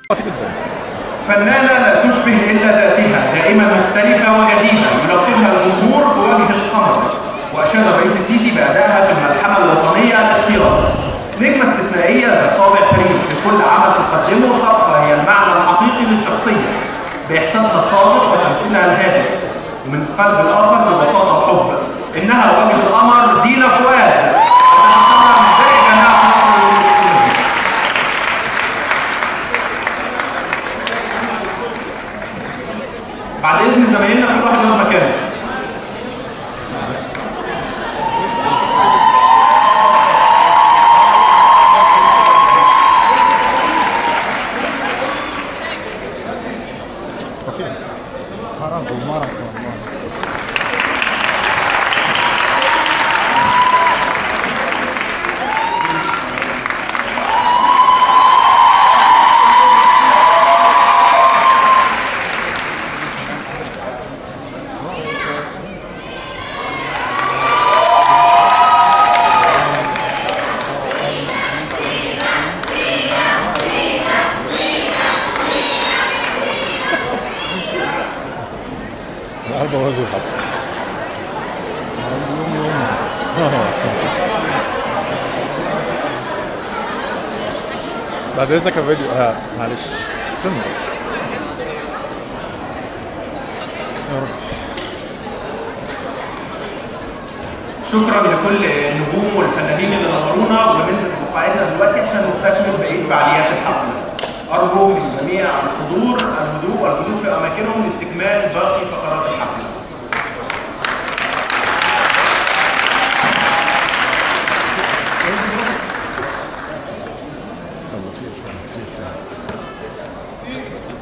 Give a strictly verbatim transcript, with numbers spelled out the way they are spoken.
فنانة لا تشبه إلا ذاتها، دائما مختلفة وجديدة، يلقبها الجمهور بوجه القمر. وأشاد الرئيس السيسي بأدائها في الملحمة الوطنية الأخيرة. نجمة استثنائية ذات طابع فريد، في كل عمل تقدمه تبقى هي المعنى الحقيقي للشخصية، بإحساسها الصادق وتمثيلها الهادئ، ومن قلب الآخر ببساطة وحب. إنها وجه القمر دينا فؤاد. بعد إذن زمايلنا كل واحد ياخد مكانه. بوظوا الحفل. بعد اذنك الفيديو ها معلش استنى بس يا رب. شكرا لكل النجوم والفنانين اللي نورونا، وننزل مقاعدنا دلوقتي عشان نستكمل بقيه فعاليات الحفله. ارجو من جميع الحضور الهدوء والجلوس في اماكنهم لاستكمال باقي فقرات الحفله. يلا في اشاره في اشاره